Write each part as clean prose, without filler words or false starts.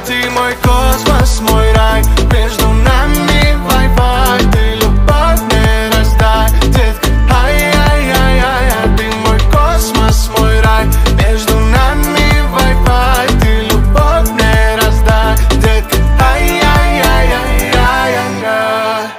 ты мой космос, мой рай. Между нами Wi-Fi, ты любовь мне раздай, детка. Ай-яй-яй-яй, ты мой космос, мой рай. Между нами Wi-Fi, ты любовь мне раздай, детка. Ай-яй-яй-яй-яй-яй.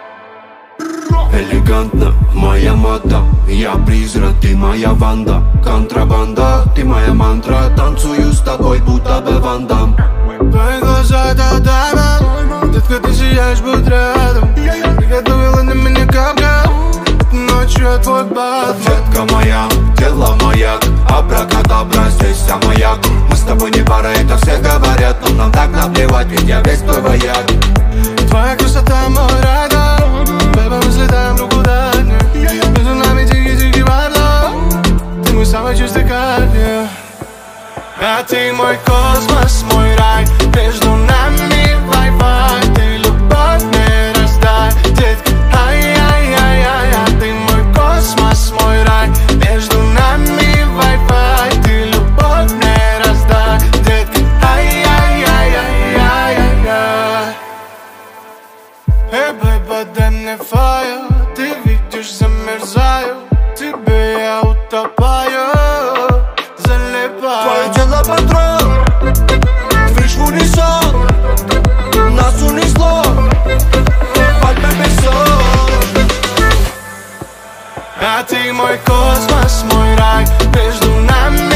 Элегантно, моя мода. Я призрак, ты моя Ванда. Контрабанда, ты моя мантра. Танцую с тобой, будто бы Ван Дамм. Твои глаза это даймонд, детка, ты сияешь, будь рядом. Приготовила на меня капкан, ночью я твой Бэтмен. Детка моя, тело маяк, абракадабра, здесь вся маяк. Мы с тобой не пара, это все говорят, но нам так наплевать, ведь я весь твой вояк. Твоя красота мой райдер, бэйба, мы взлетаем друг куда дня. Между нами тихий-тихий вайб, ты мой самый чистый кайф. А ты мой космос, мой рай. Между нами Wi-Fi, ты любовь мне раздай, детка. Ай-яй-яй-яй, ты мой космос, мой рай. Между нами Wi-Fi, ты любовь мне раздай, детка. Ай-яй-яй-яй-яй-яй. Эй, бэйба, дай мне фаер. Ты видишь, замерзаю, тебе я утопаю, залипаю. Твое тело патрон, движ в унисон. Нас унесло, подписывайся. А ты мой космос, мой рай. Между нами